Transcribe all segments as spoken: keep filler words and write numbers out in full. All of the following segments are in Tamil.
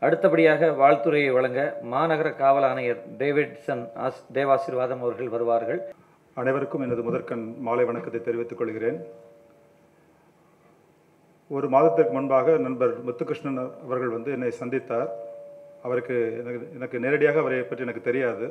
அடுத்தபடியாக வாழ்த்துரையை வழங்க மாநகர காவல் ஆணையர் டேவிட்சன் ஆஸ் தேவாசீர்வாதம் அவர்கள் வருவார்கள். அனைவருக்கும் எனது முதற்கண் மாலை வணக்கத்தை தெரிவித்துக் கொள்கிறேன். ஒரு மாதத்திற்கு முன்பாக நண்பர் முத்துகிருஷ்ணன் அவர்கள் வந்து என்னை சந்தித்தார். அவருக்கு எனக்கு எனக்கு நேரடியாக அவரை பற்றி எனக்கு தெரியாது.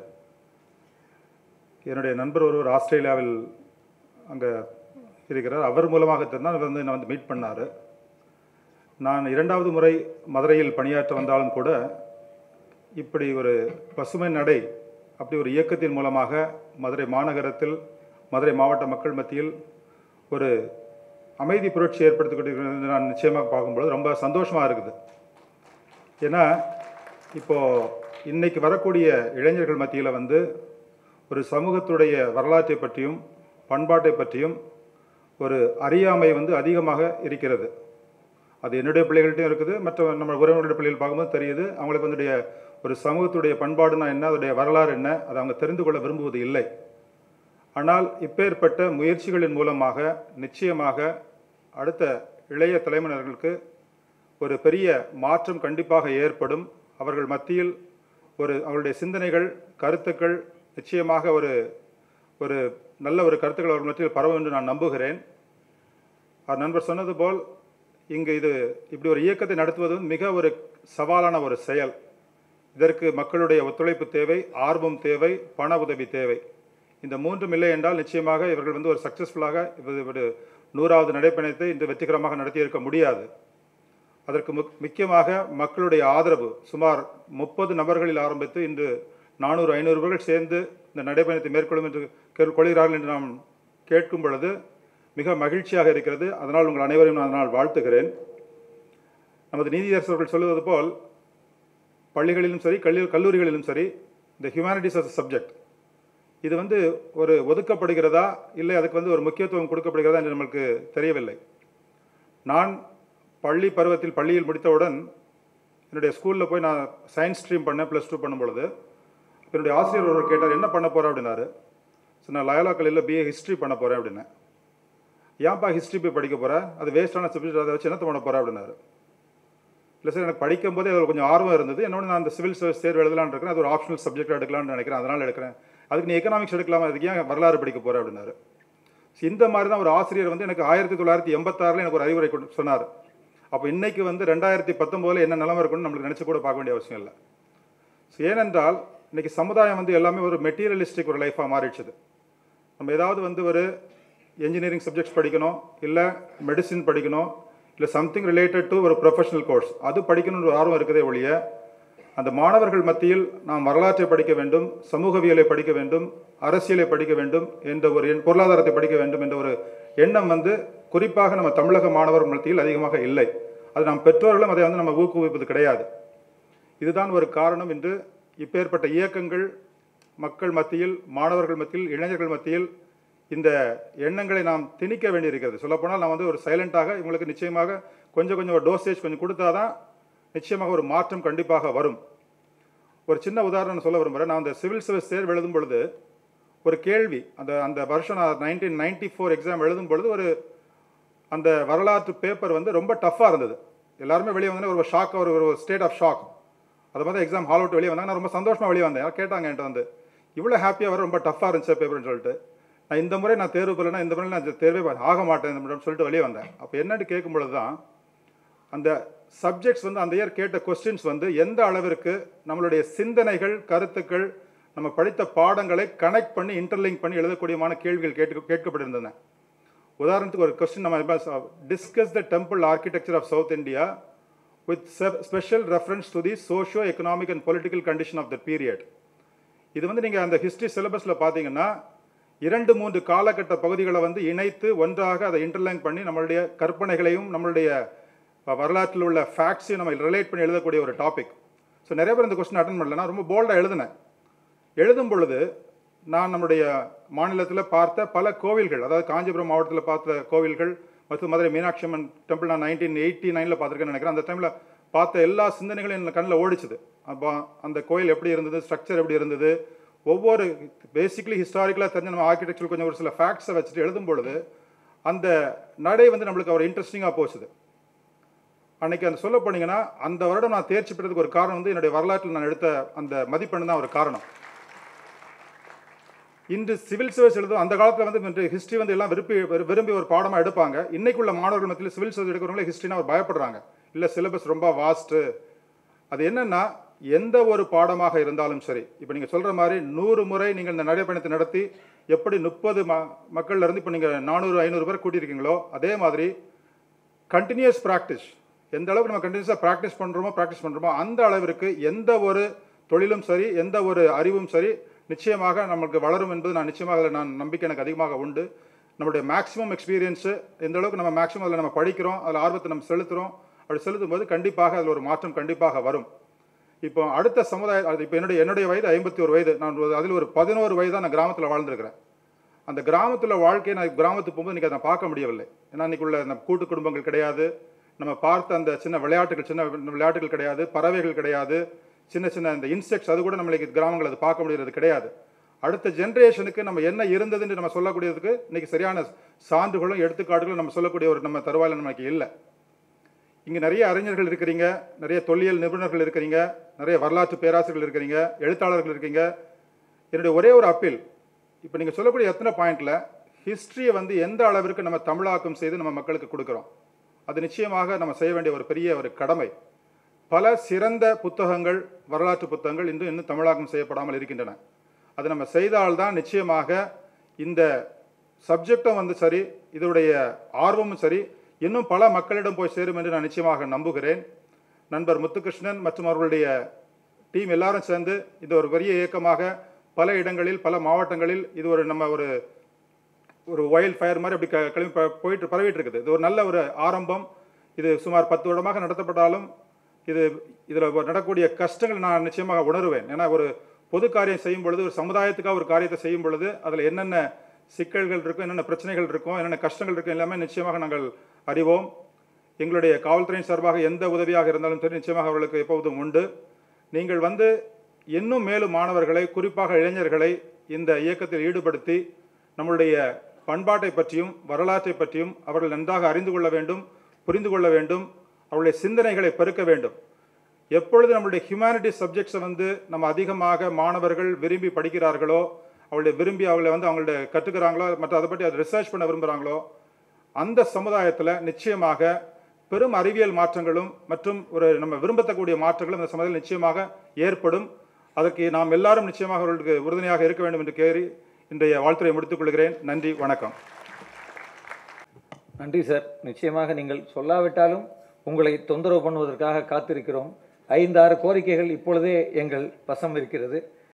என்னுடைய நண்பர் ஒருவர் ஆஸ்திரேலியாவில் அங்கே இருக்கிறார். அவர் மூலமாக தான் வந்து என்னை வந்து மீட் பண்ணார். நான் இரண்டாவது முறை மதுரையில் பணியாற்ற வந்தாலும் கூட இப்படி ஒரு பசுமை நடை அப்படி ஒரு இயக்கத்தின் மூலமாக மதுரை மாநகரத்தில் மதுரை மாவட்ட மக்கள் மத்தியில் ஒரு அமைதி புரட்சி ஏற்படுத்தி கொண்டிருக்கிறது நான் நிச்சயமாக பார்க்கும்பொழுது ரொம்ப சந்தோஷமாக இருக்குது. ஏன்னா இப்போது இன்றைக்கி வரக்கூடிய இளைஞர்கள் மத்தியில் வந்து ஒரு சமூகத்துடைய வரலாற்றை பற்றியும் பண்பாட்டை பற்றியும் ஒரு அறியாமை வந்து அதிகமாக இருக்கிறது. அது என்னுடைய பிள்ளைகள்கிட்டையும் இருக்குது, மற்ற நம்ம உறவினருடைய பிள்ளைகள் பார்க்கும்போது தெரியுது. அவங்களுக்கு வந்துடைய ஒரு சமூகத்துடைய பண்பாடுனா என்ன, அதோடைய வரலாறு என்ன, அதை அவங்க தெரிந்து கொள்ள விரும்புவது இல்லை. ஆனால் இப்பேற்பட்ட முயற்சிகளின் மூலமாக நிச்சயமாக அடுத்த இளைய தலைமுறையினர்களுக்கு ஒரு பெரிய மாற்றம் கண்டிப்பாக ஏற்படும். அவர்கள் மத்தியில் ஒரு அவர்களுடைய சிந்தனைகள் கருத்துக்கள் நிச்சயமாக ஒரு ஒரு நல்ல ஒரு கருத்துக்கள் அவர்கள் மத்தியில் பரவும் என்று நான் நம்புகிறேன். அவர் நண்பர் சொன்னது போல் இங்கு இது இப்படி ஒரு இயக்கத்தை நடத்துவது மிக ஒரு சவாலான ஒரு செயல். இதற்கு மக்களுடைய ஒத்துழைப்பு தேவை, ஆர்வம் தேவை, பண உதவி தேவை. இந்த மூன்றும் இல்லை என்றால் நிச்சயமாக இவர்கள் வந்து ஒரு சக்ஸஸ்ஃபுல்லாக ஒரு நூறாவது நடைப்பயணத்தை இன்று வெற்றிகரமாக நடத்தியிருக்க முடியாது. அதற்கு முக் முக்கியமாக மக்களுடைய ஆதரவு. சுமார் முப்பது நபர்களில் ஆரம்பித்து இன்று நானூறு ஐநூறு பேர்கள் சேர்ந்து இந்த நடைப்பயணத்தை மேற்கொள்ளும் என்று கொள்கிறார்கள் என்று நாம் கேட்கும் பொழுது மிக மகிழ்ச்சியாக இருக்கிறது. அதனால் உங்கள் அனைவரையும் நான் அதனால் வாழ்த்துகிறேன். நமது நீதியரசர்கள் சொல்லுவது போல் பள்ளிகளிலும் சரி கல்லூ கல்லூரிகளிலும் சரி இந்த ஹியூமனிட்டிஸ் அஸ் சப்ஜெக்ட் இது வந்து ஒரு ஒதுக்கப்படுகிறதா இல்லை அதுக்கு வந்து ஒரு முக்கியத்துவம் கொடுக்கப்படுகிறதா என்று நமக்கு தெரியவில்லை. நான் பள்ளி பருவத்தில் பள்ளியில் முடித்தவுடன் என்னுடைய ஸ்கூலில் போய் நான் சயின்ஸ் ஸ்ட்ரீம் பண்ணேன். ப்ளஸ் டூ பண்ணும் பொழுது என்னுடைய ஆசிரியர் ஒருவர் கேட்டார், என்ன பண்ண போகிறேன் அப்படின்னாரு. ஸோ நான் லயோலா கல்லூரியில் பிஏ ஹிஸ்ட்ரி பண்ண போகிறேன் அப்படின்னேன். ஏன்ப்பா ஹிஸ்ட்ரி போய் படிக்க போகிறேன், அது வேஸ்ட்டான சப்ஜெக்ட், அதை வச்சு என்னத்தை பண்ண போகிறேன் அப்படின்னாரு. இல்லை சார், எனக்கு படிக்கும் போதே அதில் கொஞ்சம் ஆர்வம் இருந்தது. என்னோட நான் அந்த சிவில் சர்வீஸ் தேர்வு எழுதலான்னு இருக்கிறேன், அது ஒரு ஆப்ஷனல் சப்ஜெக்ட் எடுக்கலாம்னு நினைக்கிறேன், அதனால் எடுக்கிறேன். அதுக்கு நீ எக்கனாமிக்ஸ் எடுக்கலாமா, அதுக்கு ஏன் வரலாறு படிக்க போகிறேன் அப்படின்னாரு. இந்த மாதிரி தான் ஒரு ஆசிரியர் வந்து எனக்கு ஆயிரத்தி தொள்ளாயிரத்தி எண்பத்தாறில் எனக்கு ஒரு அறிவுரை சொன்னார். அப்போ இன்றைக்கி வந்து ரெண்டாயிரத்தி பத்தொம்போதில் என்ன நிலைமை இருக்குன்னு நம்மளுக்கு நினச்சி கூட பார்க்க வேண்டிய அவசியம் இல்லை. ஸோ ஏனென்றால் இன்றைக்கி சமுதாயம் வந்து எல்லாமே ஒரு மெட்டீரியலிஸ்டிக் ஒரு லைஃபாக மாறிடுச்சுது. நம்ம ஏதாவது வந்து ஒரு என்ஜினியரிங் சப்ஜெக்ட்ஸ் படிக்கணும், இல்லை மெடிசின் படிக்கணும், இல்லை சம்திங் ரிலேட்டட் டு ஒரு ப்ரொஃபஷனல் கோர்ஸ் அது படிக்கணுன்ற ஒரு ஆர்வம் இருக்கிறதே ஒழிய அந்த மாணவர்கள் மத்தியில் நாம் வரலாற்றை படிக்க வேண்டும், சமூகவியலை படிக்க வேண்டும், அரசியலை படிக்க வேண்டும் என்ற ஒரு பொருளாதாரத்தை படிக்க வேண்டும் என்ற ஒரு எண்ணம் வந்து குறிப்பாக நம்ம தமிழக மாணவர்கள் மத்தியில் அதிகமாக இல்லை. அது நாம் பெற்றோர்களும் அதை வந்து நம்ம ஊக்குவிப்பது கிடையாது. இதுதான் ஒரு காரணம். என்று இப்பேற்பட்ட இயக்கங்கள் மக்கள் மத்தியில், மாணவர்கள் மத்தியில், இளைஞர்கள் மத்தியில் இந்த எண்ணங்களை நாம் திணிக்க வேண்டியிருக்கிறது. சொல்லப்போனால் நான் வந்து ஒரு சைலண்டாக இவங்களுக்கு நிச்சயமாக கொஞ்சம் கொஞ்சம் ஒரு டோசேஜ் கொஞ்சம் கொடுத்தா தான் நிச்சயமாக ஒரு மாற்றம் கண்டிப்பாக வரும். ஒரு சின்ன உதாரணம் சொல்ல விரும்புகிறேன். நான் அந்த சிவில் சர்வீஸ் தேர்வு எழுதும் பொழுது ஒரு கேள்வி, அந்த அந்த வருஷம் நான் நைன்டீன் நைன்டி ஃபோர் எக்ஸாம் எழுதும் பொழுது ஒரு அந்த வரலாற்று பேப்பர் வந்து ரொம்ப டஃப்பாக இருந்தது. எல்லாருமே வெளியே வந்தோன்னே ஒரு ஷாக், ஒரு ஒரு ஸ்டேட் ஆஃப் ஷாக். அது மாதிரி எக்ஸாம் ஹால் விட்டு வெளியே வந்தாங்க. நான் ரொம்ப சந்தோஷமாக வெளியே வந்தேன். கேட்டாங்க என்கிட்ட வந்து, இவ்வளோ ஹாப்பியாக வர ரொம்ப டஃப்பாக இருந்துச்சு பேப்பர்னு சொல்லிட்டு. நான் இந்த முறை நான் தேர்வு பெறலைன்னா இந்த முறை நான் தேர்வே ஆக மாட்டேன் இந்த சொல்லிட்டு வெளியே வந்தேன். அப்போ என்னன்னு கேட்கும் பொழுது தான் அந்த சப்ஜெக்ட்ஸ் வந்து அந்த இயர் கேட்ட கொஸ்டின்ஸ் வந்து எந்த அளவிற்கு நம்மளுடைய சிந்தனைகள் கருத்துக்கள் நம்ம படித்த பாடங்களை கனெக்ட் பண்ணி இன்டர்லிங்க் பண்ணி எழுதக்கூடியமான கேள்விகள் கேட்டு கேட்கப்பட்டிருந்தன. உதாரணத்துக்கு ஒரு கொஸ்டின் நம்ம discuss the temple architecture of South India with special reference to the socio economic and political condition of the period. இது வந்து நீங்கள் அந்த ஹிஸ்ட்ரி சிலபஸில் பார்த்தீங்கன்னா இரண்டு மூன்று காலகட்ட பகுதிகளை வந்து இணைத்து ஒன்றாக அதை இன்டர்லிங்க் பண்ணி நம்மளுடைய கற்பனைகளையும் நம்மளுடைய வரலாற்றில் உள்ள ஃபேக்ட்ஸையும் நம்ம ரிலேட் பண்ணி எழுதக்கூடிய ஒரு டாபிக். ஸோ நிறைய பேர் இந்த கொஸ்டின் அட்டன் பண்ணல. நான் ரொம்ப போல்டாக எழுதினேன். எழுதும் பொழுது நான் நம்முடைய மாநிலத்தில் பார்த்த பல கோவில்கள், அதாவது காஞ்சிபுரம் மாவட்டத்தில் பார்த்த கோவில்கள் மற்றும் மதுரை மீனாட்சி அம்மன் டெம்பிள் நான் நைன்டீன் எயிட்டி நைனில் பார்த்துருக்கேன்னு நினைக்கிறேன். அந்த டைமில் பார்த்த எல்லா சிந்தனைகளும் என் கண்ணில் ஓடிச்சுது. அப்போ அந்த கோயில் எப்படி இருந்தது, ஸ்ட்ரக்சர் எப்படி இருந்தது, ஒவ்வொரு பேசிக்கலி ஹிஸ்டாரிக்கலாக தெரிஞ்ச நம்ம ஆர்கிடெக்சர் கொஞ்சம் ஒரு சில ஃபேக்ட்ஸை வச்சுட்டு எழுதும் பொழுது அந்த நடை வந்து நம்மளுக்கு ஒரு இன்ட்ரெஸ்டிங்காக போச்சுது. அன்னைக்கு அந்த சொல்ல போனீங்கன்னா அந்த வருடம் நான் தேர்ச்சி பெற்றதுக்கு ஒரு காரணம் வந்து என்னுடைய வரலாற்றில் நான் எடுத்த அந்த மதிப்பெண் தான் ஒரு காரணம். இன்று சிவில் சர்வீஸ் எழுதும் அந்த காலத்தில் வந்து ஹிஸ்ட்ரி வந்து எல்லாம் விரும்பி விரும்பி ஒரு பாடமாக எடுப்பாங்க. இன்னைக்குள்ள மாணவர்கள் மத்தியில் சிவில் சர்வீஸ் எடுக்கிறவங்களே ஹிஸ்ட்ரினா அவர் பயப்படுறாங்க. இல்லை சிலபஸ் ரொம்ப வாஸ்ட்டு. அது என்னன்னா எந்த ஒரு பாடமாக இருந்தாலும் சரி, இப்போ நீங்கள் சொல்கிற மாதிரி நூறு முறை நீங்கள் இந்த நடைப்பயணத்தை நடத்தி எப்படி முப்பது ம மக்கள்ல இருந்து இப்போ நீங்கள் நானூறு ஐநூறு பேர் கூட்டியிருக்கீங்களோ அதே மாதிரி கண்டினியூஸ் ப்ராக்டிஸ், எந்த அளவுக்கு நம்ம கண்டினியூஸாக ப்ராக்டிஸ் பண்ணுறோமோ ப்ராக்டிஸ் பண்ணுறோமோ அந்த அளவிற்கு எந்த ஒரு தொழிலும் சரி எந்த ஒரு அறிவும் சரி நிச்சயமாக நமக்கு வளரும் என்பது நான் நிச்சயமாக அதில் நான் நம்பிக்கை எனக்கு அதிகமாக உண்டு. நம்மளுடைய மேக்ஸிமம் எக்ஸ்பீரியன்ஸு எந்த அளவுக்கு நம்ம மேக்ஸிமம் அதில் நம்ம படிக்கிறோம், அதில் ஆர்வத்தை நம்ம செலுத்துகிறோம், அப்படி செலுத்தும் போது கண்டிப்பாக அதில் ஒரு மாற்றம் கண்டிப்பாக வரும். இப்போ அடுத்த சமுதாய அது இப்போ என்னுடைய என்னுடைய வயது ஐம்பத்தி ஒரு வயது. நான் அதில் ஒரு பதினோரு வயது தான் நான் கிராமத்தில் வாழ்ந்துருக்கிறேன். அந்த கிராமத்தில் வாழ்க்கையை நான் கிராமத்துக்கு போகும்போது இன்றைக்கி அதை நான் பார்க்க முடியவில்லை. ஏன்னா இன்றைக்குள்ள அந்த கூட்டு குடும்பங்கள் கிடையாது, நம்ம பார்த்த அந்த சின்ன விளையாட்டுகள் சின்ன விளையாட்டுகள் கிடையாது, பறவைகள் கிடையாது, சின்ன சின்ன இந்த இன்செக்ட்ஸ் அது கூட நம்மளுக்கு கிராமங்கள் அது பார்க்க முடிகிறது கிடையாது. அடுத்த ஜென்ரேஷனுக்கு நம்ம என்ன இருந்ததுன்னு நம்ம சொல்லக்கூடியதுக்கு இன்றைக்கி சரியான சான்றுகளும் எடுத்துக்காட்டுகளும் நம்ம சொல்லக்கூடிய ஒரு நம்ம தருவாயில் நமக்கு இல்லை. இங்கே நிறைய அறிஞர்கள் இருக்கிறீங்க, நிறைய தொல்லியல் நிபுணர்கள் இருக்கிறீங்க, நிறைய வரலாற்று பேராசிரியர்கள் இருக்கிறீங்க, எழுத்தாளர்கள் இருக்கீங்க. என்னுடைய ஒரே ஒரு அப்பீல், இப்போ நீங்கள் சொல்லக்கூடிய எத்தனை பாயிண்டில் ஹிஸ்ட்ரியை வந்து எந்த அளவிற்கு நம்ம தமிழாக்கம் செய்து நம்ம மக்களுக்கு கொடுக்குறோம், அது நிச்சயமாக நம்ம செய்ய வேண்டிய ஒரு பெரிய ஒரு கடமை. பல சிறந்த புத்தகங்கள் வரலாற்று புத்தகங்கள் இன்னும் இன்னும் தமிழாக்கம் செய்யப்படாமல் இருக்கின்றன. அது நம்ம செய்தால்தான் நிச்சயமாக இந்த சப்ஜெக்டும் வந்து சரி இதனுடைய ஆர்வமும் சரி இன்னும் பல மக்களிடம் போய் சேரும் என்று நான் நிச்சயமாக நம்புகிறேன். நண்பர் முத்துகிருஷ்ணன் மற்றும் அவர்களுடைய டீம் எல்லாரும் சேர்ந்து இது ஒரு பெரிய இயக்கமாக பல இடங்களில் பல மாவட்டங்களில் இது ஒரு நம்ம ஒரு ஒரு வைல்ட் ஃபயர் மாதிரி அப்படி க கிளம்பி போயிட்டு பரவிட்டு இருக்குது. இது ஒரு நல்ல ஒரு ஆரம்பம். இது சுமார் பத்து வருடமாக நடத்தப்பட்டாலும் இது இதில் நடக்கக்கூடிய கஷ்டங்கள் நான் நிச்சயமாக உணருவேன். ஏன்னா ஒரு பொது காரியம் செய்யும் பொழுது ஒரு சமுதாயத்துக்காக ஒரு காரியத்தை செய்யும் பொழுது அதில் என்னென்ன சிக்கல்கள் இருக்கும், என்னென்ன பிரச்சனைகள் இருக்கும், என்னென்ன கஷ்டங்கள் இருக்கும் எல்லாமே நிச்சயமாக நாங்கள் அறிவோம். எங்களுடைய காவல்துறையின் சார்பாக எந்த உதவியாக இருந்தாலும் சரி நிச்சயமாக அவர்களுக்கு எப்போதும் உண்டு. நீங்கள் வந்து இன்னும் மேலும் மாணவர்களை குறிப்பாக இளைஞர்களை இந்த இயக்கத்தில் ஈடுபடுத்தி நம்மளுடைய பண்பாட்டை பற்றியும் வரலாற்றை பற்றியும் அவர்கள் நன்றாக அறிந்து கொள்ள வேண்டும், புரிந்து கொள்ள வேண்டும், அவருடைய சிந்தனைகளை பெருக்க வேண்டும். எப்பொழுது நம்மளுடைய ஹியூமனிட்டிஸ் சப்ஜெக்ட்ஸை வந்து நம்ம அதிகமாக மாணவர்கள் விரும்பி படிக்கிறார்களோ, அவளுடைய விரும்பி அவங்களை வந்து அவங்கள்ட்ட கற்றுக்கிறாங்களோ மற்றும் அதை பற்றி அதை ரிசர்ச் பண்ண விரும்புகிறாங்களோ அந்த சமுதாயத்தில் நிச்சயமாக பெரும் அறிவியல் மாற்றங்களும் மற்றும் ஒரு நம்ம விரும்பத்தக்கூடிய மாற்றங்களும் இந்த சமுதாயத்தில் நிச்சயமாக ஏற்படும். அதற்கு நாம் எல்லாரும் நிச்சயமாக அவர்களுக்கு உறுதுணையாக இருக்க வேண்டும் என்று கேறி இன்றைய வாழ்த்துறை முடித்துக் கொள்கிறேன். நன்றி, வணக்கம். நன்றி சார். நிச்சயமாக நீங்கள் சொல்லாவிட்டாலும் உங்களை தொந்தரவு பண்ணுவதற்காக காத்திருக்கிறோம். ஐந்தாறு கோரிக்கைகள் இப்பொழுதே எங்கள் வசம் இருக்கிறது.